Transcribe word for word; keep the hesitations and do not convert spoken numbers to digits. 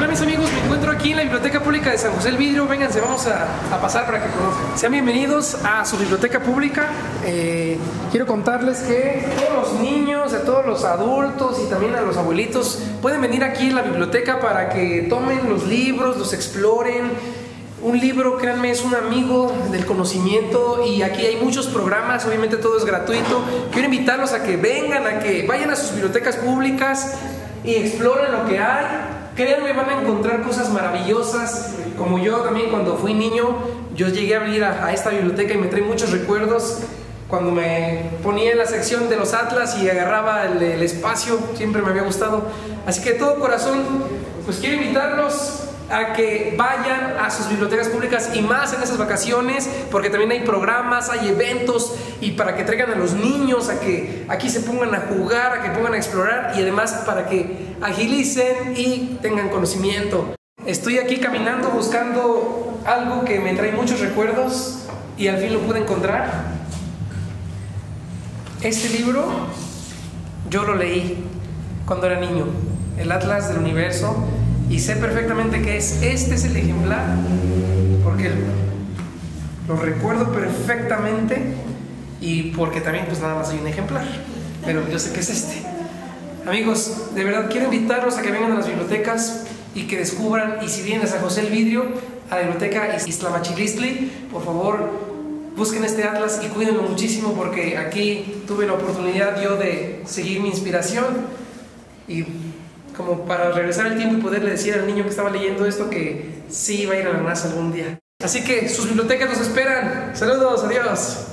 mis amigos? Me encuentro aquí en la Biblioteca Pública de San José del Vidrio. Vénganse, vamos a, a pasar para que conozcan. Sean bienvenidos a su biblioteca pública. Eh, quiero contarles que todos los niños, a todos los adultos y también a los abuelitos pueden venir aquí en la biblioteca para que tomen los libros, los exploren. Un libro, créanme, es un amigo del conocimiento y aquí hay muchos programas, obviamente todo es gratuito. Quiero invitarlos a que vengan, a que vayan a sus bibliotecas públicas y exploren lo que hay. Créanme, van a encontrar cosas maravillosas. Como yo también cuando fui niño, yo llegué a venir a, a esta biblioteca y me trae muchos recuerdos. Cuando me ponía en la sección de los atlas y agarraba el, el espacio, siempre me había gustado. Así que de todo corazón, pues quiero invitarlos a que vayan a sus bibliotecas públicas y más en esas vacaciones, porque también hay programas, hay eventos, y para que traigan a los niños a que aquí se pongan a jugar, a que pongan a explorar, y además para que agilicen y tengan conocimiento. Estoy aquí caminando buscando algo que me trae muchos recuerdos y al fin lo pude encontrar. Este libro yo lo leí cuando era niño, el Atlas del Universo. Y sé perfectamente que es, este es el ejemplar, porque lo recuerdo perfectamente y porque también pues nada más hay un ejemplar, pero yo sé que es este. Amigos, de verdad quiero invitarlos a que vengan a las bibliotecas y que descubran, y si vienen a San José del Vidrio, a la biblioteca Ixtlamachitlistli, por favor, busquen este atlas y cuídenlo muchísimo, porque aquí tuve la oportunidad yo de seguir mi inspiración y como para regresar el tiempo y poderle decir al niño que estaba leyendo esto que sí iba a ir a la NASA algún día. Así que sus bibliotecas los esperan. Saludos, adiós.